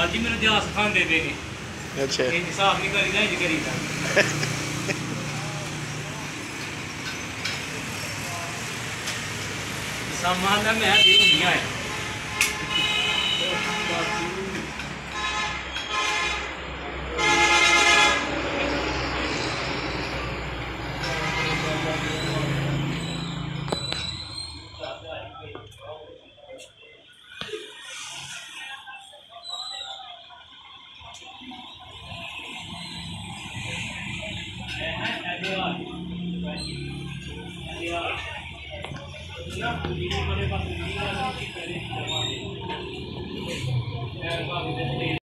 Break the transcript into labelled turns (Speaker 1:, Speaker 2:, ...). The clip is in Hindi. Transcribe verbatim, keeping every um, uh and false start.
Speaker 1: दादी मेरे इतिहास सिखाते पे ने।
Speaker 2: अच्छा
Speaker 1: ये हिसाब नहीं करी ना, करी था सामान का मैं भी नहीं आया।